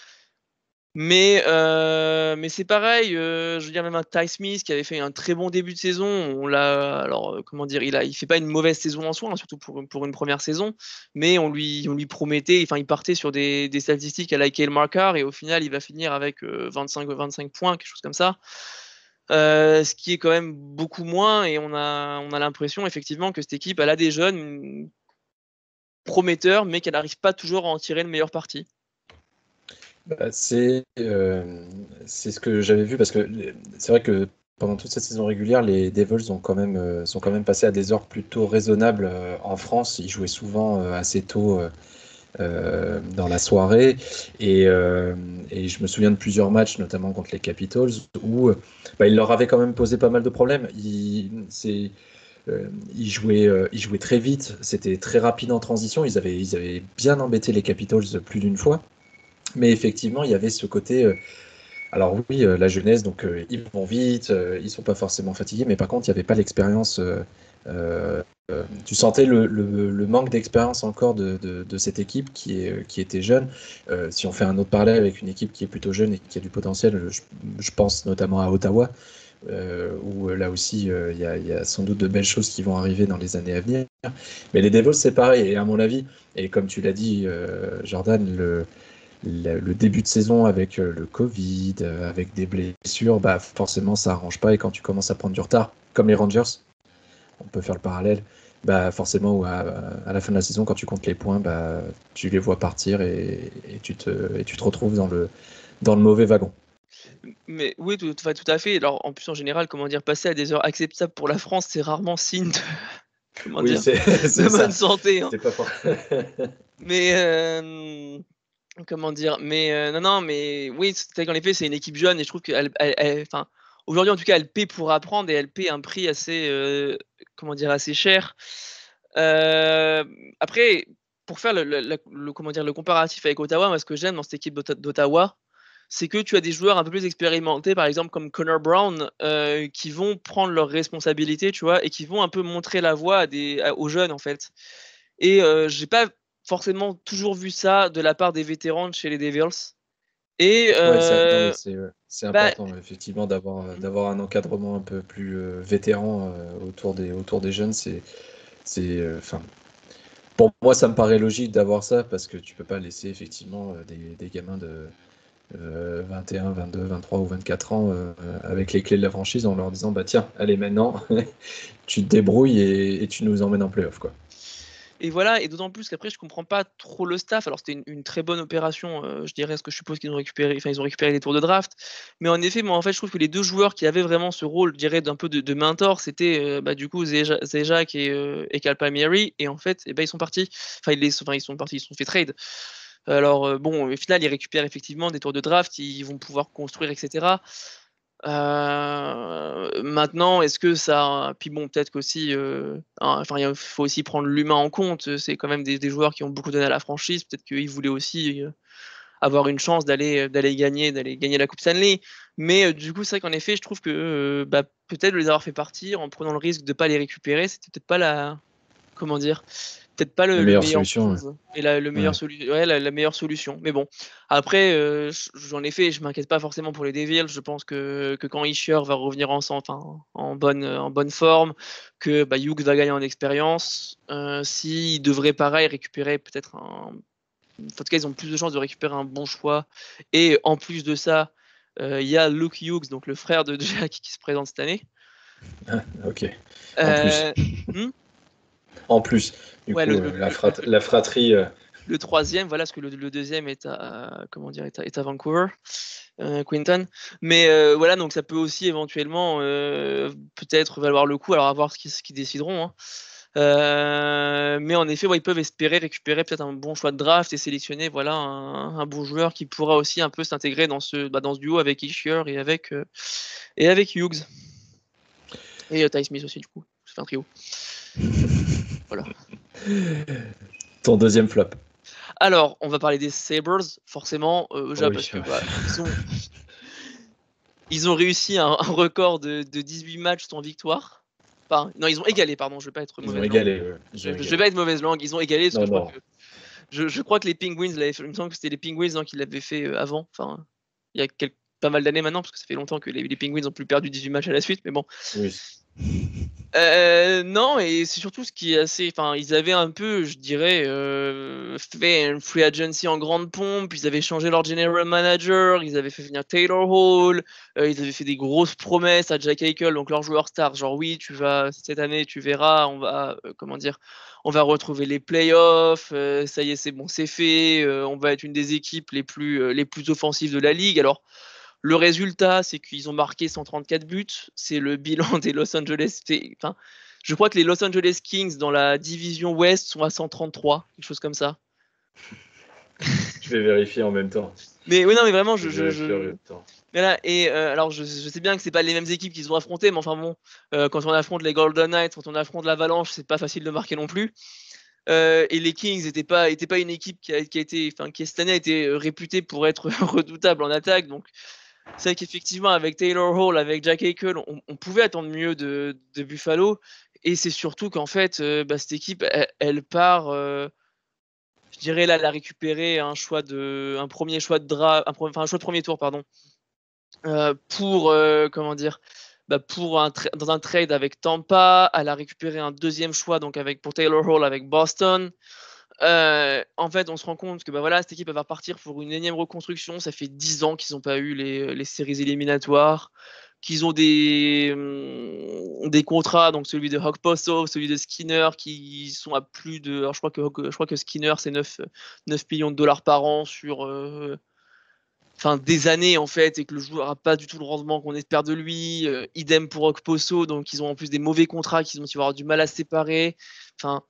Mais, euh, mais c'est pareil, euh, je veux dire, même un Ty Smith qui avait fait un très bon début de saison, on l'a, alors, euh, comment dire, il a, il fait pas une mauvaise saison en soi, hein, surtout pour, pour une première saison, mais on lui, on lui promettait, enfin, il partait sur des, des statistiques à la Cale Marker et au final, il va finir avec euh, vingt-cinq, vingt-cinq points, quelque chose comme ça. Euh, ce qui est quand même beaucoup moins et on a, on a l'impression effectivement que cette équipe, elle a des jeunes prometteurs, mais qu'elle n'arrive pas toujours à en tirer le meilleur parti. Bah, c'est euh, c'est ce que j'avais vu parce que les- c'est vrai que pendant toute cette saison régulière, les Devils ont quand même, euh, sont quand même passés à des heures plutôt raisonnables euh, en France. Ils jouaient souvent euh, assez tôt euh, euh, dans la soirée et, euh, et je me souviens de plusieurs matchs, notamment contre les Capitals, où euh, bah, ils leur avaient quand même posé pas mal de problèmes. Ils, c'est, euh, ils jouaient, euh, ils jouaient très vite, c'était très rapide en transition. Ils avaient, ils avaient bien embêté les Capitals plus d'une fois. Mais effectivement, il y avait ce côté. euh, alors oui, euh, la jeunesse, donc euh, ils vont vite, euh, ils sont pas forcément fatigués, mais par contre, il n'y avait pas l'expérience. euh, euh, euh, tu sentais le, le- le manque d'expérience encore de, de- de cette équipe qui, est, qui était jeune. Euh, si on fait un autre parallèle avec une équipe qui est plutôt jeune et qui a du potentiel, je, je pense notamment à Ottawa, euh, où euh, là aussi euh, il y a, il y a sans doute de belles choses qui vont arriver dans les années à venir. Mais les Devils, c'est pareil, et à mon avis, et comme tu l'as dit, euh, Jordan, le le, le début de saison avec euh, le Covid, euh, avec des blessures, bah forcément ça arrange pas. Et quand tu commences à prendre du retard, comme les Rangers, on peut faire le parallèle, bah forcément à, à la fin de la saison, quand tu comptes les points, bah tu les vois partir et, et tu te et tu te retrouves dans le dans le mauvais wagon. Mais oui, tout, enfin, tout à fait. Alors, en plus, en général, comment dire, passer à des heures acceptables pour la France, c'est rarement signe de, comment Oui, dire, c'est de c'est bonne ça. santé, hein. C'est pas fort. Mais, euh, comment dire, mais euh, non, non, mais oui, c'est qu'en effet, c'est une équipe jeune et je trouve qu'elle, elle, elle- enfin, aujourd'hui, en tout cas, elle paie pour apprendre et elle paie un prix assez, euh, comment dire, assez cher. Euh, après, pour faire le, le- le- le- comment dire, le comparatif avec Ottawa, moi, ce que j'aime dans cette équipe d'Ota- d'Ottawa, c'est que tu as des joueurs un peu plus expérimentés, par exemple comme Connor Brown, euh, qui vont prendre leurs responsabilités, tu vois, et qui vont un peu montrer la voie à des, à- aux jeunes, en fait. Et euh, j'ai pas forcément toujours vu ça de la part des vétérans de chez les Devils. Et Ouais, c'est non mais euh, c'est c'est bah, important effectivement d'avoir d'avoir un encadrement un peu plus euh, vétéran euh, autour des autour des jeunes. C'est c'est euh, enfin pour moi, ça me paraît logique d'avoir ça parce que tu peux pas laisser effectivement euh, des, des gamins de euh, vingt et un, vingt-deux, vingt-trois ou vingt-quatre ans euh, avec les clés de la franchise en leur disant bah tiens, allez maintenant, tu te débrouilles et, et tu nous emmènes en playoff quoi. et voilà, et d'autant plus qu'après, je comprends pas trop le staff. Alors, c'était une, une très bonne opération, euh, je dirais, parce que je suppose qu'ils ont récupéré, enfin, ils ont récupéré les tours de draft. Mais en effet, moi, en fait, je trouve que les deux joueurs qui avaient vraiment ce rôle, je dirais, d'un peu de, de mentor, c'était euh, bah, du coup Zeja- Zejak et, euh, et Cal Palmieri. Et en fait, eh ben, ils sont partis. Enfin, ils, les- enfin, ils sont partis, ils se sont fait trade. Alors euh, bon, au final, ils récupèrent effectivement des tours de draft, ils vont pouvoir construire, et cetera. Euh, maintenant, est-ce que ça, puis bon, peut-être qu'aussi, euh, hein, enfin, il faut aussi prendre l'humain en compte. C'est quand même des, des joueurs qui ont beaucoup donné à la franchise. Peut-être qu'ils voulaient aussi euh, avoir une chance d'aller d'aller gagner, d'aller gagner la Coupe Stanley. Mais euh, du coup, c'est vrai qu'en effet, je trouve que euh, bah, peut-être les avoir fait partir en prenant le risque de pas les récupérer, c'était peut-être pas la, comment dire, peut-être pas La le, le meilleure meilleur solution. Ouais. move et la, le meilleur Ouais. solu- ouais, la, la meilleure solution. Mais bon, après, euh, j- j'en ai fait, je m'inquiète pas forcément pour les Devils. Je pense que, que quand Isher va revenir en, en, enfin, en, bonne, en bonne forme, que bah, Hughes va gagner en expérience, euh, s'il devrait pareil récupérer peut-être un. En tout cas, ils ont plus de chances de récupérer un bon choix. Et en plus de ça, euh, il y a Luke Hughes, donc le frère de Jack, qui se présente cette année. Ah, ok. En plus. Euh, hmm En plus. Du ouais, coup, le, euh, le, la, le, frat la fratrie. Euh... le troisième, voilà, parce que le, le deuxième est à, comment dire, est à, est à Vancouver, euh, Quinton. Mais euh, voilà, donc ça peut aussi éventuellement euh, peut-être valoir le coup. Alors à voir ce qu'ils ce qu'ils décideront. Hein. Euh, mais en effet, ouais, ils peuvent espérer récupérer peut-être un bon choix de draft et sélectionner voilà un, un bon joueur qui pourra aussi un peu s'intégrer dans ce bah, dans ce duo avec Ishier et avec euh, et avec Hughes et euh, Ty Smith aussi du coup. Ça fait un trio. Voilà. Ton deuxième flop. Alors, on va parler des Sabres, forcément, euh, déjà Oui. parce que bah, ils ont ils ont réussi un, un record de, de dix-huit matchs sans victoire. Enfin, non, ils ont égalé, pardon, je vais pas être Ils ont mauvaise langue. égalé. Ouais. Ils Je, ont je égalé. vais pas être mauvaise langue, ils ont égalé parce que Non, je crois non. que Je, je crois que les Penguins l'avaient fait. Il me semble que c'était les Penguins hein, qui l'avaient fait euh, avant. Enfin, il y a quelques, pas mal d'années maintenant, parce que ça fait longtemps que les, les Penguins ont plus perdu dix-huit matchs à la suite. Mais bon. Oui. Euh, non, et c'est surtout ce qui est assez. Enfin, ils avaient un peu, je dirais, euh, fait une free agency en grande pompe. Ils avaient changé leur general manager. Ils avaient fait venir Taylor Hall. Euh, ils avaient fait des grosses promesses à Jack Eichel, donc leur joueur star. Genre, oui, tu vas cette année, tu verras, on va, euh, comment dire, on va retrouver les playoffs. Euh, ça y est, c'est bon, c'est fait. Euh, on va être une des équipes les plus, euh, les plus offensives de la ligue. Alors. Le résultat, c'est qu'ils ont marqué cent trente-quatre buts. C'est le bilan des Los Angeles. Enfin, je crois que les Los Angeles Kings dans la division Ouest sont à cent trente-trois, quelque chose comme ça. Je vais vérifier en même temps. Mais oui, non, mais vraiment, je. Je je, je... je... Voilà, et euh, alors je, je, sais bien que c'est pas les mêmes équipes qu'ils ont affrontées, mais enfin bon, euh, quand on affronte les Golden Knights, quand on affronte l'Avalanche, c'est pas facile de marquer non plus. Euh, et les Kings n'étaient pas, étaient pas une équipe qui a, qui a été, enfin, qui cette année a été réputée pour être redoutable en attaque, donc. C'est vrai qu'effectivement, avec Taylor Hall, avec Jack Eichel, on, on pouvait attendre mieux de, de Buffalo. Et c'est surtout qu'en fait, euh, bah, cette équipe, elle, elle part, euh, je dirais là, elle a récupéré un choix de, un premier choix de draft, un, enfin un choix de premier tour, pardon, euh, pour, euh, comment dire, bah, pour un dans un trade avec Tampa. Elle a récupéré un deuxième choix donc avec pour Taylor Hall avec Boston. Euh, en fait, on se rend compte que bah voilà, cette équipe elle va partir pour une énième reconstruction. Ça fait dix ans qu'ils n'ont pas eu les, les séries éliminatoires, qu'ils ont des, hum, des contrats, donc celui de Okposo, celui de Skinner, qui sont à plus de. Alors je crois que, je crois que Skinner c'est neuf millions de dollars par an sur euh, enfin, des années en fait, et que le joueur n'a pas du tout le rendement qu'on espère de lui. Euh, idem pour Okposo, donc ils ont en plus des mauvais contrats qu'ils vont avoir du mal à se séparer. Enfin.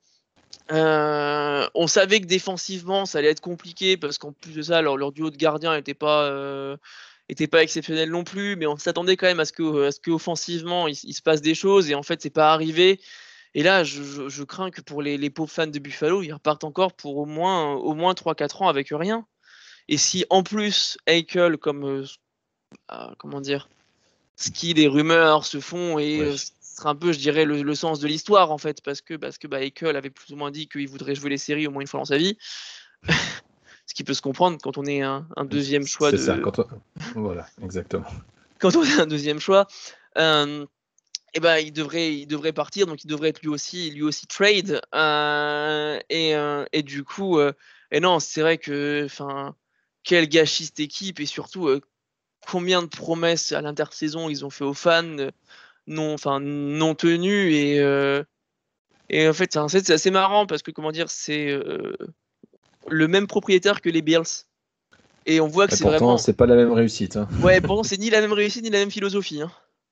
Euh, on savait que défensivement ça allait être compliqué parce qu'en plus de ça leur, leur duo de gardiens n'était pas euh, était pas exceptionnel non plus, mais on s'attendait quand même à ce que à ce qu'offensivement il, il se passe des choses et en fait c'est pas arrivé. Et là je, je, je crains que pour les, les pauvres fans de Buffalo ils repartent encore pour au moins au moins trois quatre ans avec rien. Et si en plus Eichel comme euh, euh, comment dire ce qui les rumeurs se font et Ouais. euh, ce serait un peu je dirais le, le sens de l'histoire en fait parce que parce que bah, Eichel avait plus ou moins dit qu'il voudrait jouer les séries au moins une fois dans sa vie. Ce qui peut se comprendre quand on est un, un deuxième choix C'est de ça, quand on... voilà, exactement. quand on est un deuxième choix. Euh, et ben il devrait il devrait partir, donc il devrait être lui aussi lui aussi trade. Euh, et, euh, et du coup euh, et non c'est vrai que enfin quel gâchis cette équipe et surtout euh, combien de promesses à l'intersaison ils ont fait aux fans euh, non enfin non tenues et euh, et en fait c'est, c'est assez marrant parce que comment dire c'est euh, le même propriétaire que les Bills et on voit que Et c'est pourtant, vraiment c'est pas la même réussite. Hein. ouais pourtant c'est ni la même réussite ni la même philosophie hein.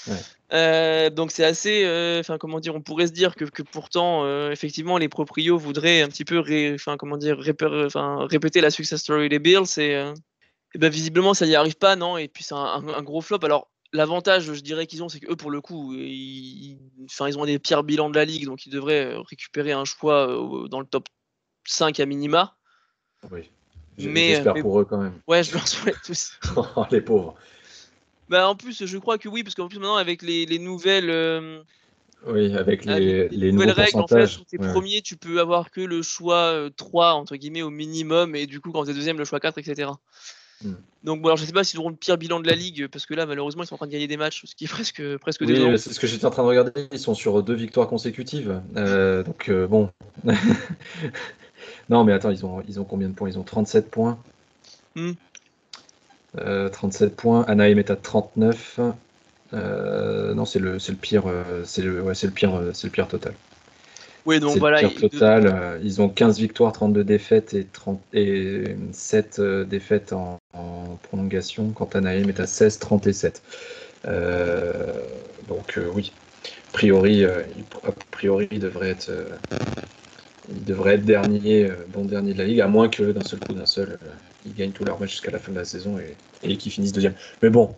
Ouais. Euh, donc c'est assez, enfin comment dire, on pourrait se dire que, que pourtant, euh, effectivement, les proprios voudraient un petit peu, enfin comment dire, répé- enfin, répéter la success story des Bills et, euh, et ben visiblement ça n'y arrive pas, non. Et puis c'est un, un- un gros flop. Alors l'avantage, je dirais qu'ils ont, c'est que eux pour le coup, ils, enfin ils ont un des pires bilans de la ligue, donc ils devraient euh, récupérer un choix euh, dans le top cinq à minima. Oui. J- Mais, euh, J'espère mais pour eux quand même. ouais, je leur souhaite tous. Oh, les pauvres. Bah en plus, je crois que oui, parce qu'en plus maintenant avec les, les nouvelles. euh, Oui, avec Avec les, les les nouvelles nouveaux règles, en fait, pourcentages. quand tu es Ouais, ouais. premier, tu peux avoir que le choix euh, trois entre guillemets au minimum, et du coup, quand tu es deuxième, le choix quatre, et cetera. Hmm. Donc, bon, alors je sais pas s'ils auront le pire bilan de la ligue, parce que là, malheureusement, ils sont en train de gagner des matchs, ce qui est presque, presque Oui, décevant. euh, c'est ce que j'étais en train de regarder. Ils sont sur deux victoires consécutives. Euh, donc, euh, bon. Non, mais attends, ils ont, ils ont combien de points? Ils ont trente-sept points. Hmm. Euh, trente-sept points. Anaheim est à trente-neuf. Euh, non, c'est le, c'est le pire, euh, c'est le, ouais, c'est le pire, euh, c'est le pire total. Oui, donc C'est le voilà, pire ils de- total. Euh, ils ont quinze victoires, trente-deux défaites et, trente, et sept euh, défaites en, en prolongation, quand Anaheim est à seize, trente et sept. Euh, donc euh, oui, a priori, euh, il, a priori, il devrait être, euh, il devrait être dernier, euh, bon dernier de la ligue, à moins que d'un seul coup, d'un seul, euh, ils gagnent tous leurs matchs jusqu'à la fin de la saison et, et qu'ils finissent deuxième. Mais bon,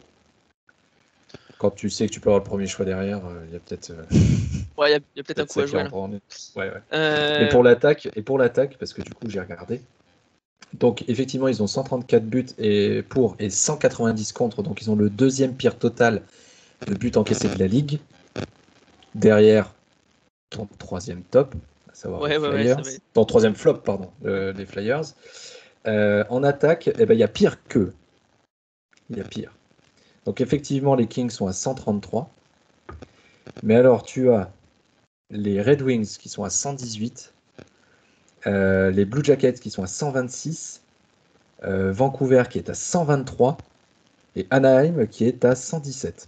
quand tu sais que tu peux avoir le premier choix derrière, euh, il y a peut-être euh, ouais, il y a, il y a peut-être un peut-être coup ça à qui jouer là. rentre en ligne. Ouais, ouais. Mais Euh, pour l'attaque, et pour l'attaque, parce que du coup j'ai regardé, donc effectivement ils ont cent trente-quatre buts et pour et cent quatre-vingt-dix contre, donc ils ont le deuxième pire total de buts encaissés de la ligue. Derrière ton troisième top, à savoir les ouais, ouais, ouais, Flyers, ça va être. ton troisième flop, pardon, euh, les Flyers. Euh, en attaque, eh ben, il y a pire qu'eux. Il y a pire. Donc effectivement, les Kings sont à cent trente-trois. Mais alors, tu as les Red Wings qui sont à cent dix-huit, euh, les Blue Jackets qui sont à cent vingt-six, euh, Vancouver qui est à cent vingt-trois et Anaheim qui est à cent dix-sept.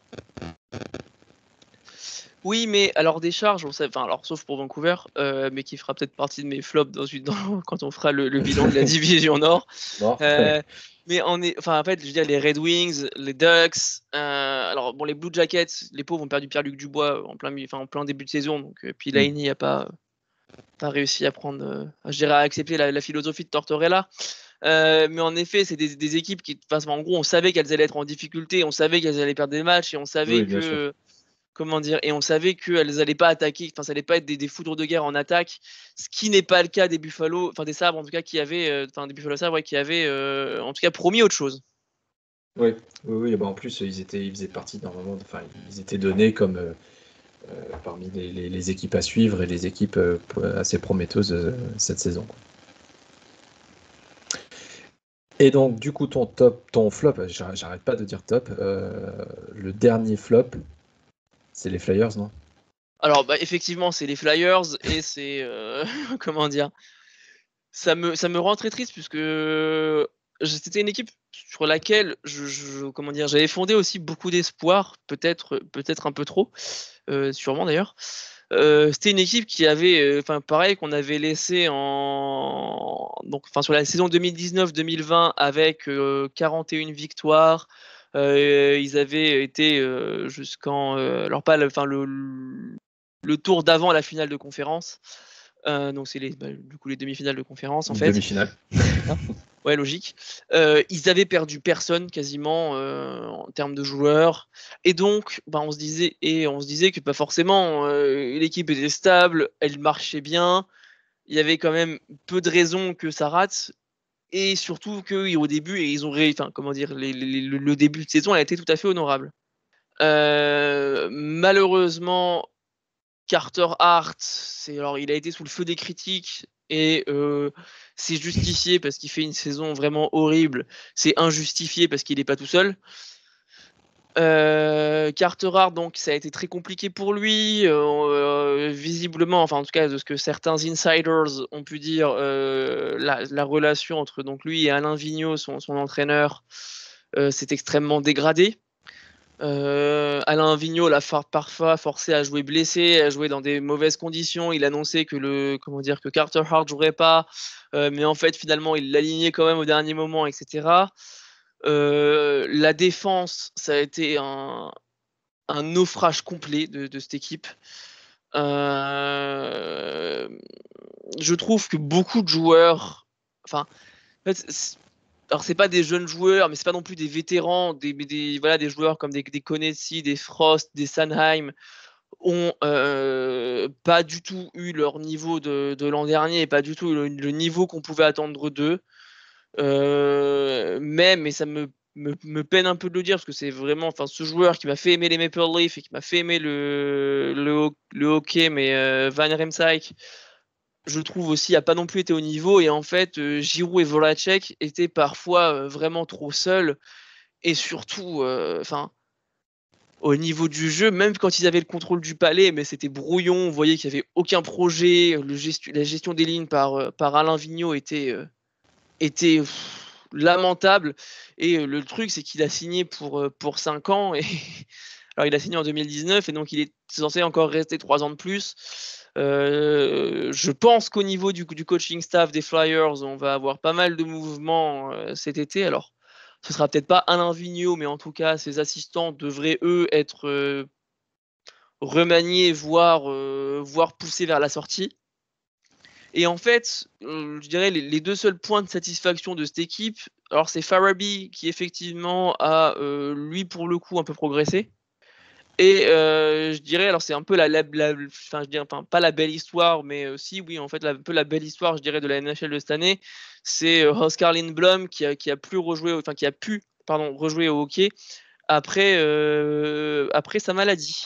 Oui, mais alors des charges, on sait, enfin, alors sauf pour Vancouver, euh, mais qui fera peut-être partie de mes flops dans, une- dans- quand on fera le, le bilan de la division Nord. Nord, ouais. Euh, mais on est, enfin, en fait, je veux dire, les Red Wings, les Ducks, euh, alors bon, les Blue Jackets, les pauvres ont perdu Pierre-Luc Dubois en plein, mi- enfin, en plein début de saison, donc euh, puis Mm. Laini n'a pas, pas réussi à prendre, euh, je dirais, à accepter la, la philosophie de Tortorella. Euh, mais en effet, c'est des, des équipes qui, enfin, en gros, on savait qu'elles allaient être en difficulté, on savait qu'elles allaient perdre des matchs, et on savait Oui, bien sûr. que, comment dire, et on savait qu'elles allaient pas attaquer, enfin, ça allait pas être des, des foudres de guerre en attaque, ce qui n'est pas le cas des Buffalo, enfin des Sabres en tout cas, qui avaient, euh, enfin des Buffalo Sabres, ouais, qui avaient, euh, en tout cas, promis autre chose. Oui, oui, oui. Bah, en plus, ils étaient, ils faisaient partie normalement, enfin, ils étaient donnés comme euh, euh, parmi les, les- les équipes à suivre et les équipes euh, assez prometteuses euh, cette saison, quoi. Et donc, du coup, ton top, ton flop, j'arrête j'arrête pas de dire top. Euh, le dernier flop, c'est les Flyers, non? Alors, bah, effectivement, c'est les Flyers et c'est, euh, comment dire, ça me, ça me rend très triste puisque je- c'était une équipe sur laquelle je, je- comment dire, j'avais fondé aussi beaucoup d'espoir, peut-être, peut-être un peu trop, euh, sûrement d'ailleurs. Euh, c'était une équipe qui avait, euh, enfin pareil, qu'on avait laissé en, donc, enfin sur la saison deux mille dix-neuf deux mille vingt avec euh, quarante et une victoires. Euh, ils avaient été euh, jusqu'en, euh, alors pas, le, enfin le, le tour d'avant la finale de conférence. Euh, donc c'est les, bah, du coup les demi-finales de conférence en Une fait. demi-finale. Hein. Ouais, logique. Euh, ils avaient perdu personne quasiment euh, en termes de joueurs, et donc bah, on se disait et on se disait que pas forcément euh, l'équipe était stable, elle marchait bien. Il y avait quand même peu de raisons que ça rate, et surtout que au début et ils ont ré... enfin comment dire les- les- le, le début de saison a été tout à fait honorable. Euh, malheureusement, Carter Hart, c'est alors il a été sous le feu des critiques et euh, c'est justifié parce qu'il fait une saison vraiment horrible. C'est injustifié parce qu'il n'est pas tout seul. Euh, Carter Hart, donc ça a été très compliqué pour lui. Euh, visiblement, enfin en tout cas de ce que certains insiders ont pu dire, euh, la, la relation entre donc lui et Alain Vigneault, son, son entraîneur, euh, s'est extrêmement dégradée. Euh, Alain Vigneault l'a parfois forcé à jouer blessé, à jouer dans des mauvaises conditions. Il annonçait que le, comment dire, que Carter Hart jouerait pas, euh, mais en fait finalement il l'alignait quand même au dernier moment, et cetera. Euh, la défense, ça a été un, un naufrage complet de, de cette équipe. Euh, je trouve que beaucoup de joueurs, enfin, en fait, c'est, alors c'est pas des jeunes joueurs, mais c'est pas non plus des vétérans, des, des voilà, des joueurs comme des, des Konechny, des Frost, des Sanheim ont euh, pas du tout eu leur niveau de, de l'an dernier et pas du tout le, le niveau qu'on pouvait attendre d'eux. Euh, mais, mais ça me, me, me peine un peu de le dire parce que c'est vraiment, enfin, ce joueur qui m'a fait aimer les Maple Leafs et qui m'a fait aimer le, le, le hockey, mais euh, Van Riemsdyk, je trouve aussi, a pas non plus été au niveau. Et en fait, euh, Giroud et Voracek étaient parfois euh, vraiment trop seuls. Et surtout, enfin, euh, au niveau du jeu, même quand ils avaient le contrôle du palais, mais c'était brouillon, on voyait qu'il n'y avait aucun projet. Le gestu, la gestion des lignes par, euh, par Alain Vigneault était, euh, était pff, lamentable. Et euh, le truc, c'est qu'il a signé pour, euh, pour cinq ans. Et alors, il a signé en deux mille dix-neuf, et donc il est censé encore rester trois ans de plus. Euh, je pense qu'au niveau du, du coaching staff des Flyers, on va avoir pas mal de mouvements euh, cet été. Alors, ce sera peut-être pas Alain Vigneault, mais en tout cas, ses assistants devraient, eux, être euh, remaniés, voire, euh, voire poussés vers la sortie. Et en fait, euh, je dirais les, les deux seuls points de satisfaction de cette équipe, alors c'est Farabee qui effectivement a, euh, lui pour le coup, un peu progressé. Et euh, je dirais, alors c'est un peu la, la, la enfin je dirais, enfin, pas la belle histoire, mais aussi, oui, en fait, la, un peu la belle histoire, je dirais, de la N H L de cette année, c'est euh, Oskar Lindblom qui a, qui a plus rejoué, enfin qui a pu, pardon, rejouer au hockey après, euh, après sa maladie.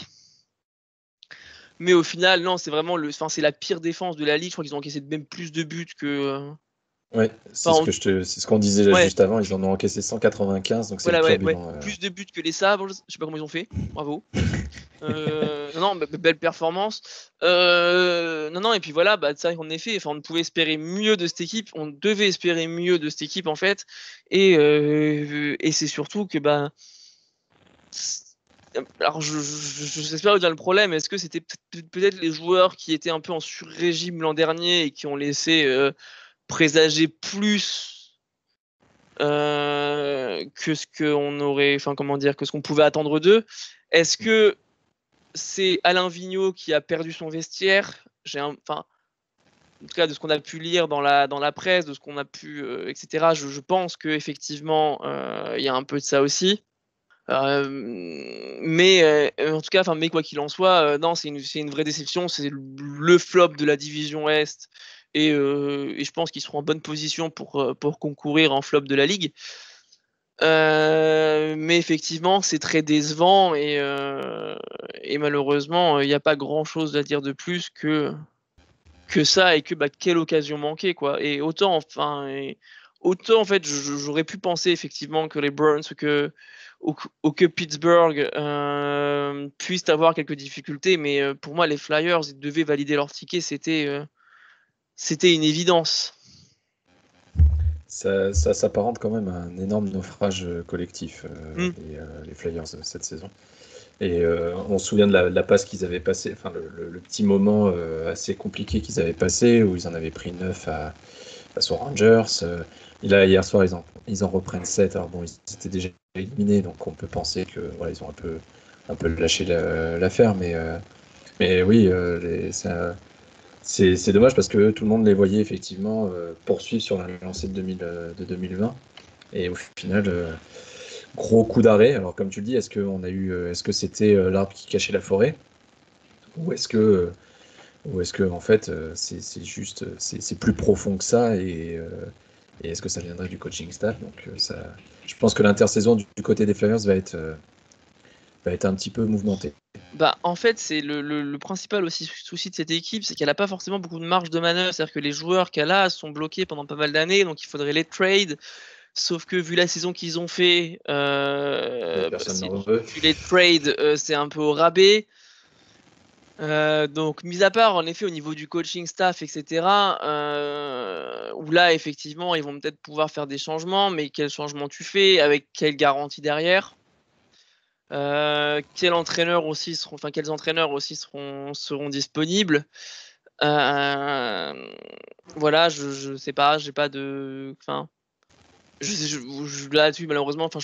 Mais au final, non, c'est vraiment le, enfin c'est la pire défense de la ligue. Je crois qu'ils ont encaissé même plus de buts que. Euh, Ouais, c'est enfin, ce on- que je te, c'est ce qu'on disait là ouais, juste avant. Ils en ont encaissé cent quatre-vingt-quinze, donc c'est le voilà, pire ouais, ouais, bilan. euh. plus de buts que les Sabres. Je sais pas comment ils ont fait. Bravo. Euh, non, non, be- belle performance. Euh, non, non, et puis voilà, bah, ça, en effet, enfin, on pouvait espérer mieux de cette équipe, on devait espérer mieux de cette équipe en fait, et, euh, et c'est surtout que bah, alors je, je, je- j'espère dire le problème. Est-ce que c'était peut- peut-être les joueurs qui étaient un peu en sur-régime l'an dernier et qui ont laissé euh, présager plus euh, que ce qu'on aurait, enfin comment dire, que ce qu'on pouvait attendre d'eux? Est-ce que c'est Alain Vigneault qui a perdu son vestiaire? J'ai un, enfin, en tout cas de ce qu'on a pu lire dans la dans la presse, de ce qu'on a pu, euh, et cetera. Je, je pense que effectivement euh, il y a un peu de ça aussi. Euh, mais euh, en tout cas, enfin, mais quoi qu'il en soit, euh, non, c'est une, c'est une vraie déception. C'est le flop de la division Est, et, euh, et je pense qu'ils seront en bonne position pour, euh, pour concourir en flop de la ligue. Euh, mais effectivement, c'est très décevant, et, euh, et malheureusement, il n'y a pas grand-chose à dire de plus que, que ça, et que bah, quelle occasion manquée, quoi. Et autant, enfin, et, autant en fait, j'aurais pu penser effectivement que les Browns ou que, ou, ou que Pittsburgh euh, puissent avoir quelques difficultés, mais euh, pour moi, les Flyers, ils devaient valider leur ticket, c'était euh, c'était une évidence. Ça, ça s'apparente quand même à un énorme naufrage euh, collectif, euh, Mm. les, euh, les Flyers de cette saison. Et euh, on se souvient de la, de la passe qu'ils avaient passée, enfin le, le- le petit moment euh, assez compliqué qu'ils avaient passé, où ils en avaient pris neuf à, face aux Rangers. Euh, et là, hier soir, ils en, ils en reprennent sept. Alors bon, ils étaient déjà éliminés, donc on peut penser que voilà, ils ont un peu, un peu lâché la- l'affaire. Mais, euh, mais oui, euh, les- ça- c'est c'est dommage parce que tout le monde les voyait effectivement euh, poursuivre sur la lancée de, deux mille, euh, de deux mille vingt. Et au final, euh, gros coup d'arrêt. Alors comme tu le dis, est-ce que on a eu, euh, est-ce que c'était euh, l'arbre qui cachait la forêt, ou est-ce que, euh, ou est-ce que en fait euh, c'est c'est juste, euh, c'est c'est plus profond que ça, et, euh, et est-ce que ça viendrait du coaching staff? Donc euh, ça, je pense que l'intersaison du, du côté des Flyers va être, euh, va être un petit peu mouvementée. Bah, en fait, c'est le, le- le principal aussi souci de cette équipe, c'est qu'elle n'a pas forcément beaucoup de marge de manœuvre. C'est-à-dire que les joueurs qu'elle a sont bloqués pendant pas mal d'années, donc il faudrait les trade. Sauf que vu la saison qu'ils ont fait, Et euh, bah, personne si n'en veut. tu les trades, euh, c'est un peu au rabais. Euh, donc, mis à part, en effet, au niveau du coaching staff, et cetera, euh, où là, effectivement, ils vont peut-être pouvoir faire des changements, mais quels changements tu fais, avec quelle garantie derrière? Euh, quel entraîneur aussi seront, enfin, quels entraîneurs aussi seront, seront disponibles? Euh, voilà, je, je sais pas, j'ai pas de, enfin, je, je- je- là-dessus, malheureusement, enfin, je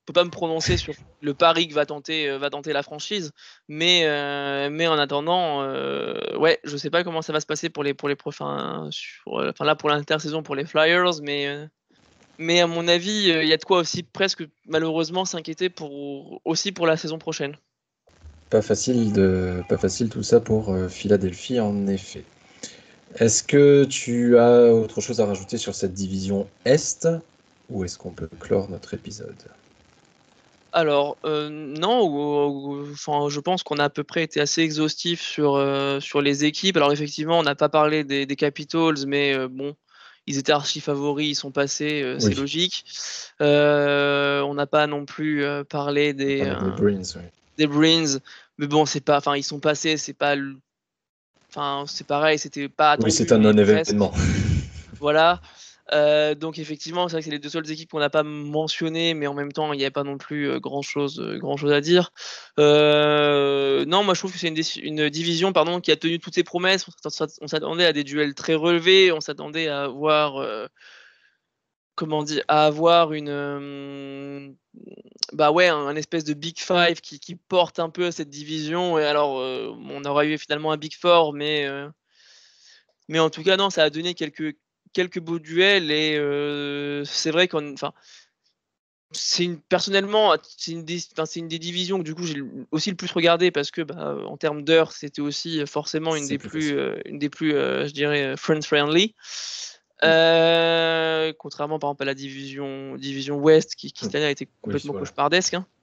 peux pas me prononcer sur le pari que va tenter, euh, va tenter la franchise, mais, euh, mais en attendant, euh, ouais, je sais pas comment ça va se passer pour les, pour les prochains, sur, euh, enfin là pour l'intersaison pour les Flyers, mais, euh, mais à mon avis, il euh, y a de quoi aussi presque malheureusement s'inquiéter pour, aussi pour la saison prochaine. Pas facile, de, pas facile tout ça pour euh, Philadelphie, en effet. Est-ce que tu as autre chose à rajouter sur cette division Est, ou est-ce qu'on peut clore notre épisode? Alors, euh, non, ou- ou- enfin, je pense qu'on a à peu près été assez exhaustif sur, euh, sur les équipes. Alors, effectivement, on n'a pas parlé des, des Capitals, mais euh, bon, ils étaient archi favoris, ils sont passés, euh, c'est Oui. logique. Euh, on n'a pas non plus euh, parlé des, On parlait euh, des Bruins, oui. des Bruins, mais bon, c'est pas, enfin, ils sont passés, c'est pas, le- enfin, c'est pareil, c'était pas attendu, Oui, c'est un mais non-événement. presque. Voilà. Euh, donc effectivement, c'est vrai que c'est les deux seules équipes qu'on n'a pas mentionnées, mais en même temps, il n'y avait pas non plus euh, grand chose, euh, grand chose à dire. Euh, non, moi je trouve que c'est une, dé- une division, pardon, qui a tenu toutes ses promesses. On s'att- on s'attendait à des duels très relevés, on s'attendait à avoir, euh, comment dire, à avoir une, euh, bah ouais, un, un espèce de Big Five qui, qui porte un peu cette division. Et alors, euh, on aurait eu finalement un Big Four, mais euh, mais en tout cas, non, ça a donné quelques, quelques beaux duels et euh, c'est vrai qu'on, enfin, c'est une, personnellement, c'est une, des, enfin, c'est une des divisions que du coup j'ai le- aussi le plus regardé parce que, bah, en termes d'heures, c'était aussi euh, forcément une C'est des plus plus, facile. euh, une des plus, euh, je dirais, friend friendly. Mm. Euh, contrairement par exemple à la division, division Ouest qui, qui cette année a été complètement Oui, voilà. cauchemardesque. Hein.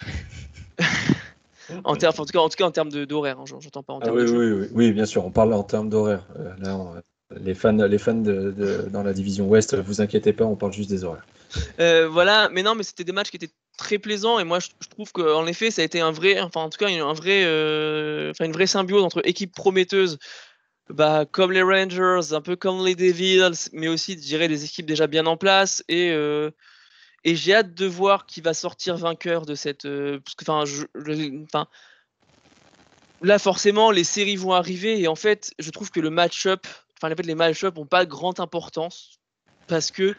En, ter- enfin, en, tout cas, en tout cas en termes de- d'horaire, hein, j'en- j'entends pas en Ah termes oui, de jeu. oui, oui, oui, bien sûr, on parle en termes d'horaire. Euh, là, on- les fans, les fans de, de- dans la division Ouest, vous inquiétez pas, on parle juste des horaires. Euh, voilà, mais non, mais c'était des matchs qui étaient très plaisants et moi je, je trouve qu'en effet ça a été un vrai, enfin en tout cas un vrai, euh, enfin une vraie symbiose entre équipes prometteuses, bah, comme les Rangers, un peu comme les Devils, mais aussi je dirais des équipes déjà bien en place et euh, et j'ai hâte de voir qui va sortir vainqueur de cette, euh, parce que enfin je, je- enfin là forcément les séries vont arriver et en fait je trouve que le match-up, enfin en fait les match-up ont pas grande importance parce que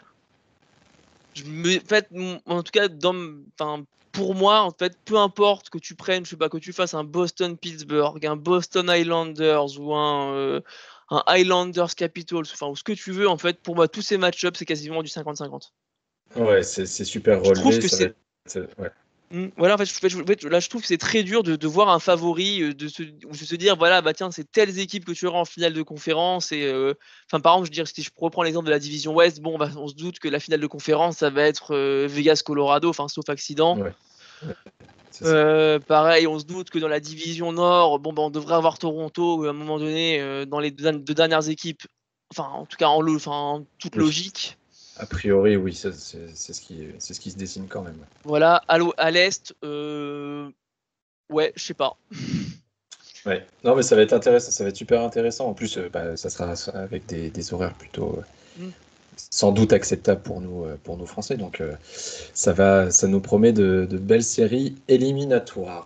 je me, en fait, en tout cas, dans, enfin, pour moi, en fait, peu importe que tu prennes, je sais pas, que tu fasses un Boston-Pittsburgh, un Boston Highlanders ou un, euh, un Highlanders Capitals, enfin, ou ce que tu veux, en fait, pour moi, tous ces match-ups, c'est quasiment du cinquante cinquante. Ouais, c'est c'est super Je trouve relevé, que ça va c'est, être. c'est- Ouais. Mm, voilà, en fait, je, en fait, là, je trouve que c'est très dur de, de voir un favori, euh, de se, ou de se dire, voilà, bah tiens, c'est telles équipes que tu auras en finale de conférence. Et, euh, enfin, par exemple, je veux dire, si je reprends l'exemple de la division Ouest, bon, bah, on se doute que la finale de conférence, ça va être euh, Vegas-Colorado, enfin, sauf accident. Ouais, ouais, c'est ça. Euh, pareil, on se doute que dans la division Nord, bon, bah, on devrait avoir Toronto euh, à un moment donné, euh, dans les deux, deux dernières équipes, enfin, en tout cas, en, lo- enfin, en toute Oui. logique. A priori, oui, ça, c'est c'est ce qui, c'est ce qui se dessine quand même. Voilà, à, l'o- à l'Est, euh, ouais, je sais pas. Ouais. Non, mais ça va être intéressant, ça va être super intéressant. En plus, euh, bah, ça sera avec des, des horaires plutôt euh, Mm. sans doute acceptables pour nous, euh, pour nous Français. Donc, euh, ça va, ça nous promet de, de belles séries éliminatoires.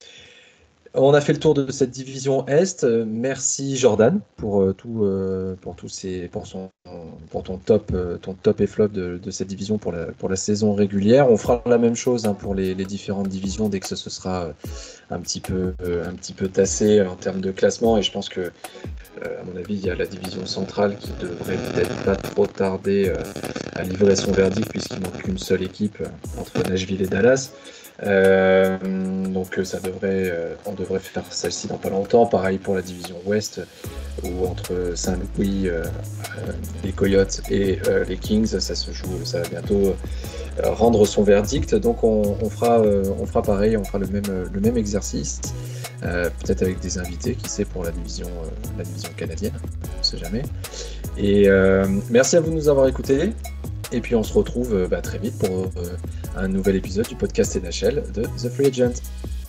On a fait le tour de cette division Est. Euh, Merci Jordan pour euh, tout, euh, pour tous ces, pour son, pour ton top, euh, ton top et flop de, de cette division pour la, pour la saison régulière. On fera la même chose hein, pour les, les différentes divisions dès que ce, ce sera euh, un petit peu, euh, un petit peu tassé en termes de classement. Et je pense que, euh, à mon avis, il y a la division centrale qui devrait peut-être pas trop tarder euh, à livrer son verdict puisqu'il manque qu'une seule équipe euh, entre Nashville et Dallas. Euh, donc ça devrait, euh, on devrait faire celle-ci dans pas longtemps. Pareil pour la division Ouest, où entre Saint-Louis, euh, euh, les Coyotes et euh, les Kings, ça se joue, ça va bientôt euh, rendre son verdict. Donc on, on fera, euh, on fera pareil, on fera le même, le même exercice, euh, peut-être avec des invités, qui sait pour la division, euh, la division canadienne, on ne sait jamais. Et euh, merci à vous de nous avoir écoutés. Et puis on se retrouve euh, bah, très vite pour euh, un nouvel épisode du podcast N H L de The Free Agent.